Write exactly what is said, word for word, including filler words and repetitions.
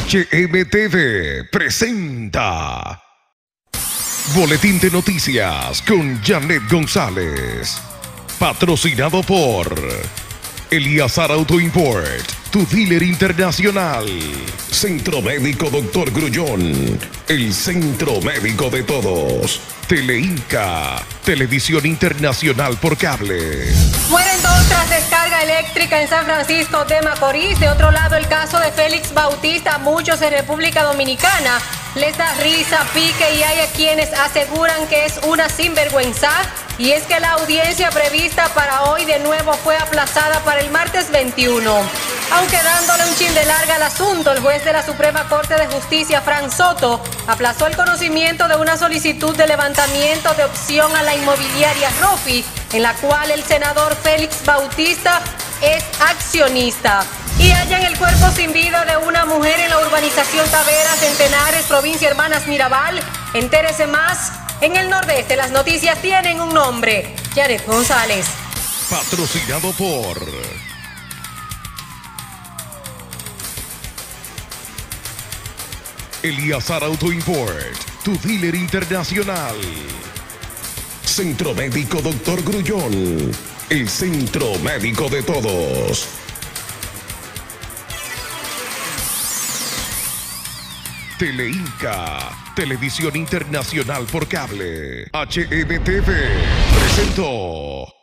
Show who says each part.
Speaker 1: H M T V presenta Boletín de Noticias con Janet González. Patrocinado por Eliazar Auto Import, tu dealer internacional. Centro Médico Doctor Grullón, el centro médico de todos. Teleinca, televisión internacional por cable.
Speaker 2: Mueren dos tras descarga eléctrica en San Francisco de Macorís. De otro lado, el caso de Félix Bautista, muchos en República Dominicana les da risa, pique y hay quienes aseguran que es una sinvergüenza. Y es que la audiencia prevista para hoy de nuevo fue aplazada para el martes veintiuno. Aunque dándole un chin de larga al asunto, el juez de la Suprema Corte de Justicia, Frank Soto, aplazó el conocimiento de una solicitud de levantamiento de opción a la inmobiliaria Rofi, en la cual el senador Félix Bautista es accionista. Y hallan el cuerpo sin vida de una mujer en la urbanización Taveras, en Tenares, provincia Hermanas Mirabal. Entérese más. En el Nordeste las noticias tienen un nombre. Janet González.
Speaker 1: Patrocinado por Eliazar Auto Import, tu dealer internacional. Centro Médico Doctor Grullón, el centro médico de todos. Teleinca, televisión internacional por cable. H M T V presentó